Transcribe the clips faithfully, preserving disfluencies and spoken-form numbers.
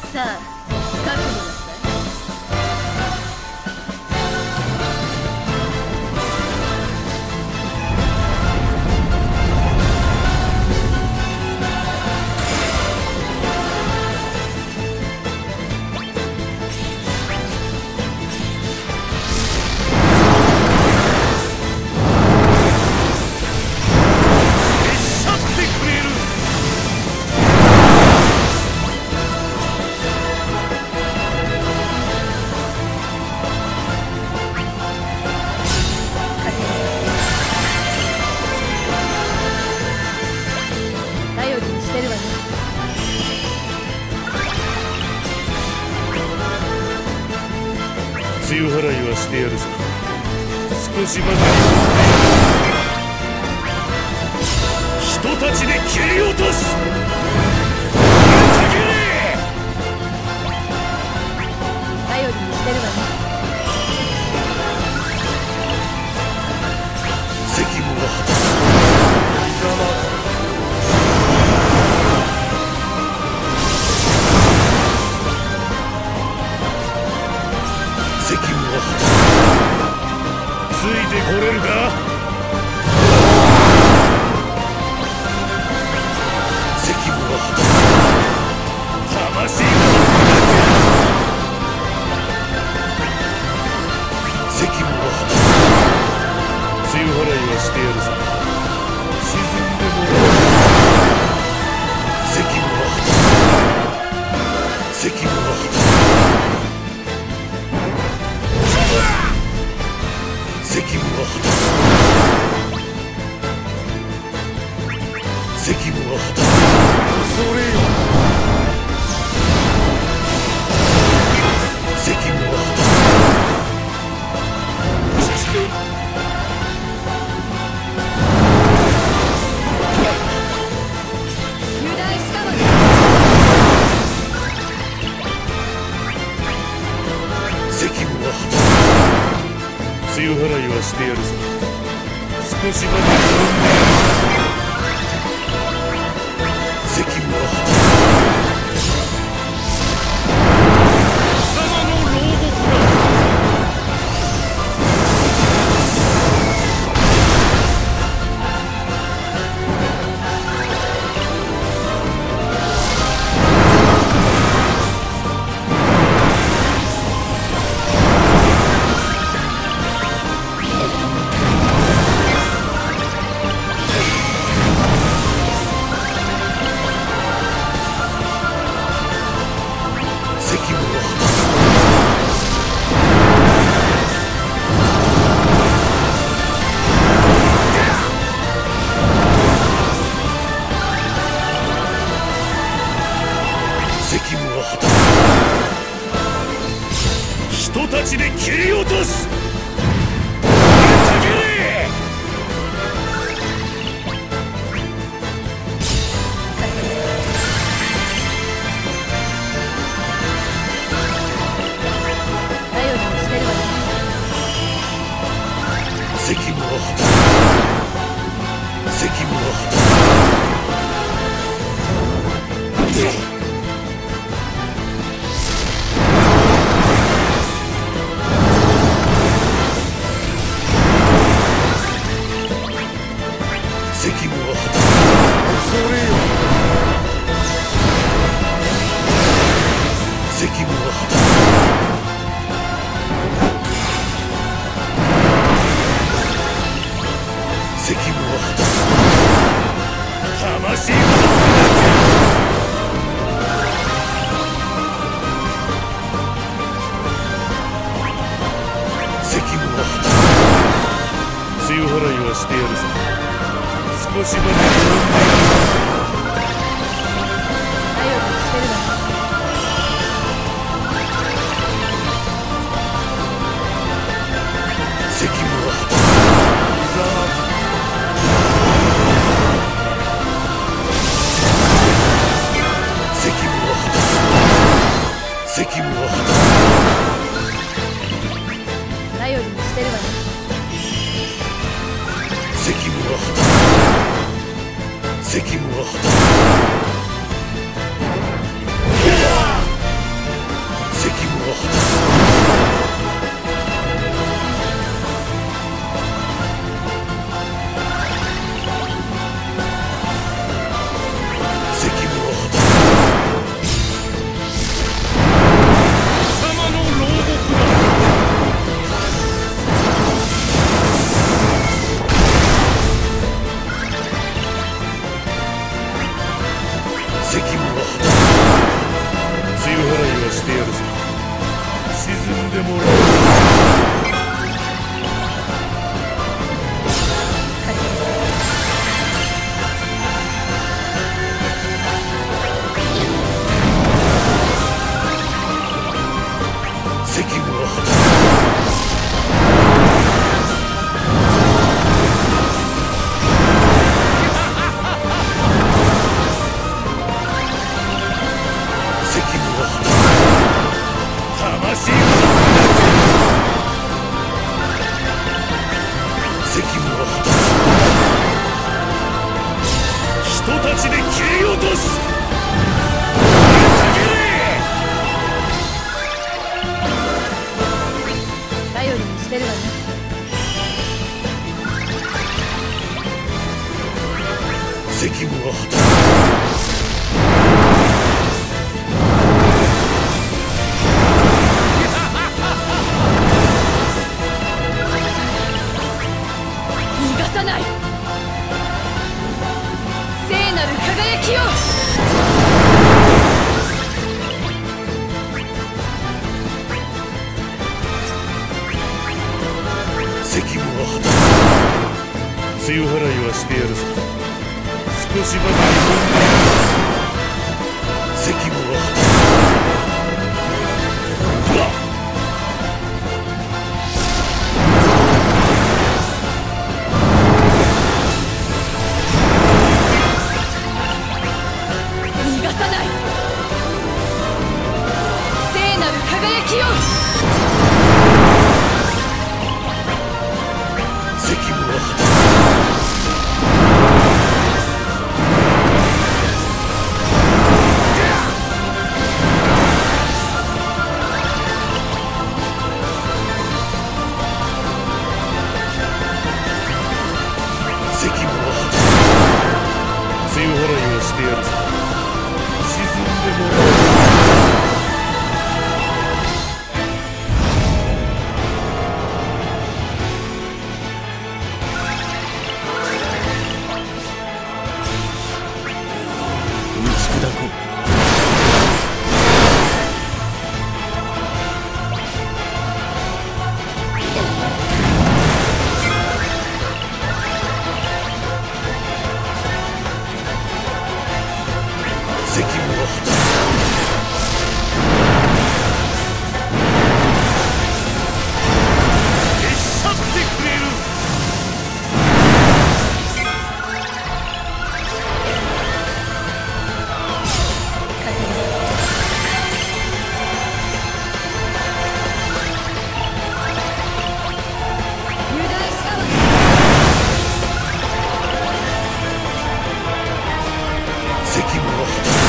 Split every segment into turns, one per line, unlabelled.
さあ、覚悟なさい。
梅雨払いはしてやるぞ。少しばかり人たちで切り落とす。
頼りにしてるわね。
責務は果たす。責務は果たす。ついてこれるか。責務は果たす。魂が責務は果たす。梅雨払いはしてやるぞ。沈んでもらう。責務は果たす。責務は果たす。責務は果たす。責務は果たす。恐れよ。責務は果たす。
油断したわね。
責務は果たす。梅雨払いはしてやるぞ。少しばかり責務は果たす。貴様の牢獄だ。責務は果たす。人たちで切り落とす。責務は果たす。責務は果たす。責務は果たす。恐れよ。責務は果たす。責務は果たす。魂は責務は果たす。梅雨払いはしてやるぞ。少しばかり
頼りにしてるわね。
責務は果たす。責務は果たす。責務は果たす。
頼りにしてるわね。
責務は果たす。 しばかり責務は果たす。
逃がさない。聖なる輝きよ。
責務は果たす。責務は果たす。強払いをしてやるさ。沈んでもらう。打ち砕こう。責務は果たす。消し去ってくれる。
油断したわ。
責務は果たす。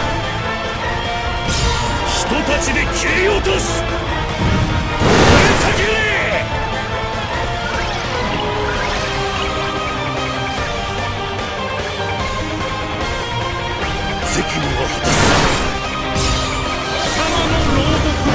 人たちで切り落とす。燃えたぎれ。責務は果たす。貴様の牢獄だ。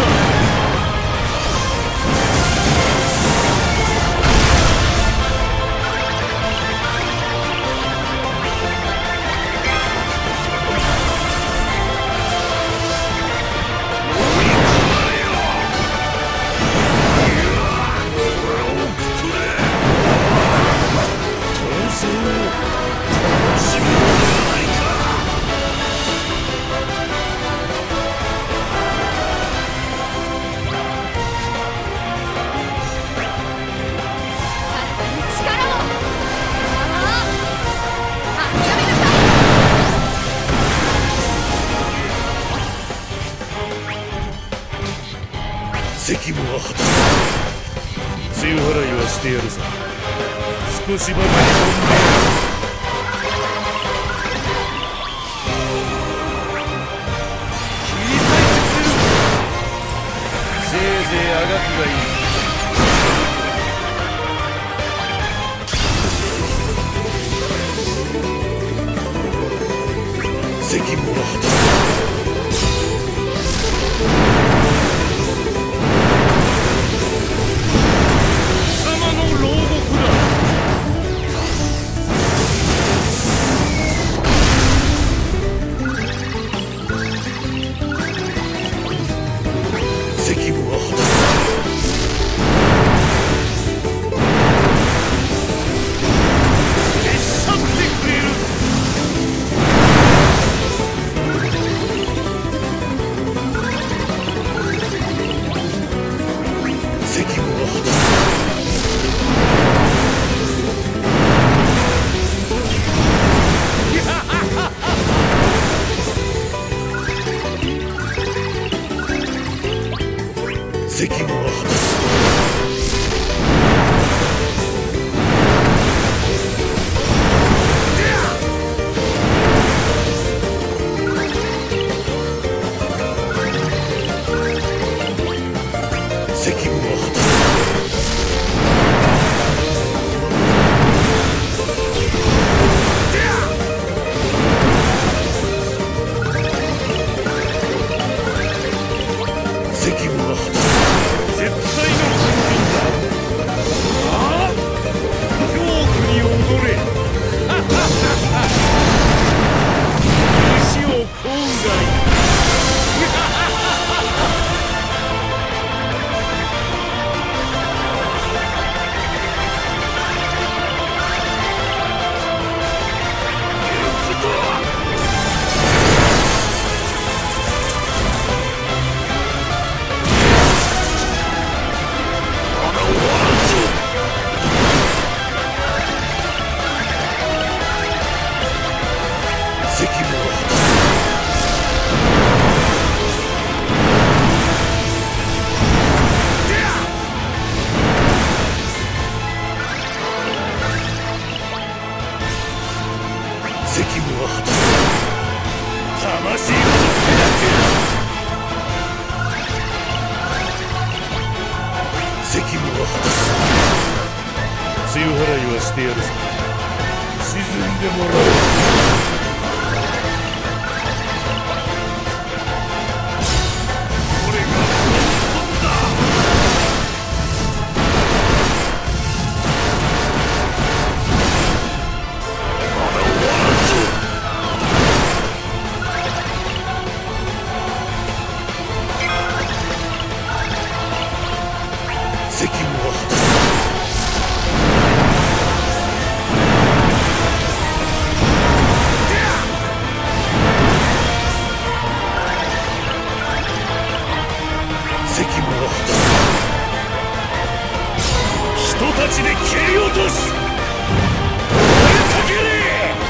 責務は果たす。強払いはしてやるさ。少しばかり飛んでやる。切り裂いてくれる。せいぜいあがくがいい。責務は果たす。責務は果たす。消し去ってくれる。責務は果たす。責務は果たす。責務は果たす。責務は果たす。絶対の軍人だ。ああ、恐怖に踊れ。石を郊外。 してやるさ。沈んでもらおう。これが本当だ。まだ終わらんぞ。責務は果たす。責務は果たす。人たちで蹴り落とす。追いかけれ。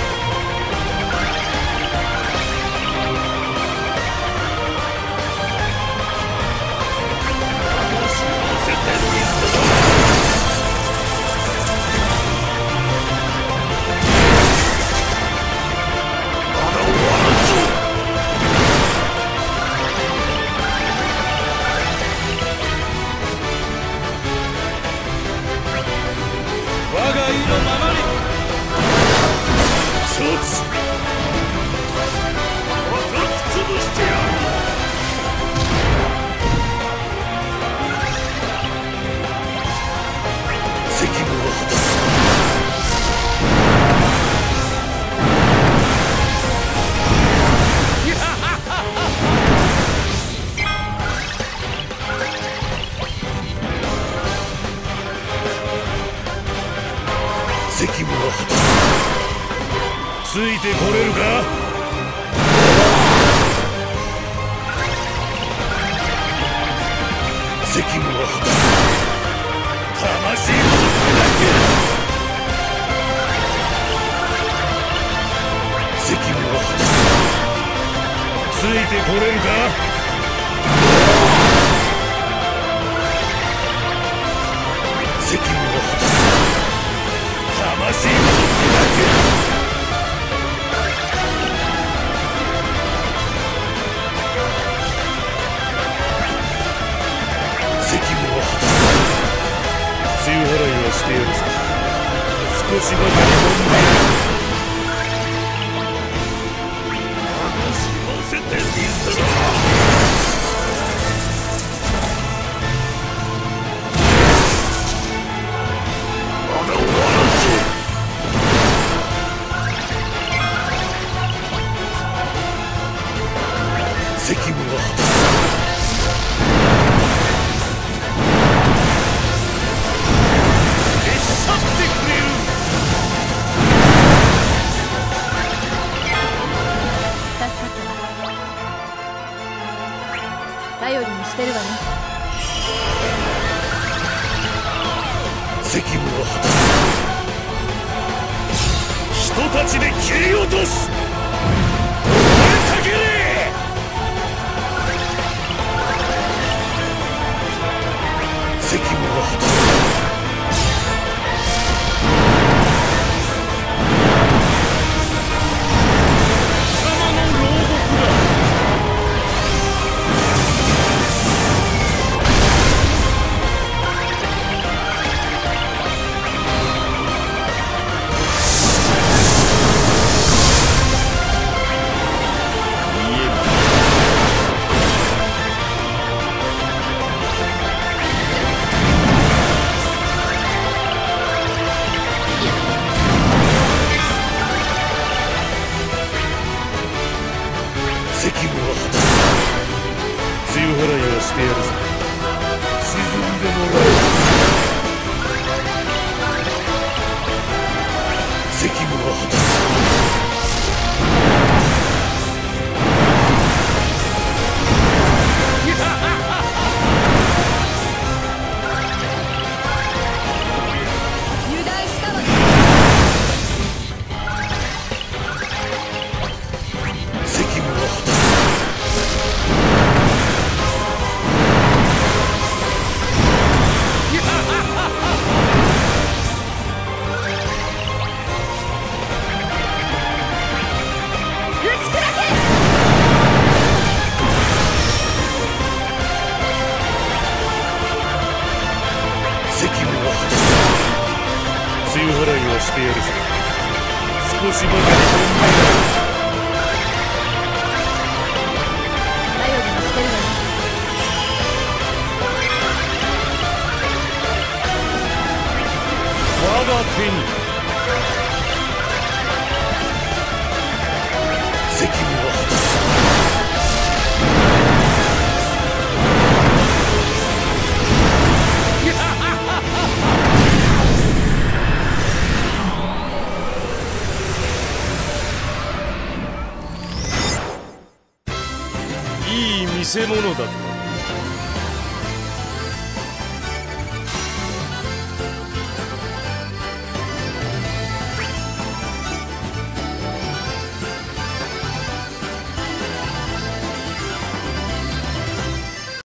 責務は果たす。ついてこれるか。責務は果たす。魂を砕け。責務は果たす。ついてこれるか。責務は果たす。魂を砕け。責務は果たす。梅雨払いはしてやるさ。少しばかり飲んでやる。楽しませてみせろ。まだ終わらんぞ。責務は果たす。手伝ってくれる。
助かったわ。頼りにしてるわね。
責務は果たす。人たちで切り落とす。追いかけれ。責務は果たす。貴様の牢獄だ。責務は果たす。梅雨払いはしてやるさ。沈んでもらおう。責務は果たす。
油断したわね。
責務は果たす。 やるさ。少しばかり飛んで
頼りにしてるわね。
我が手に責務は果たす。いい見せ物だった。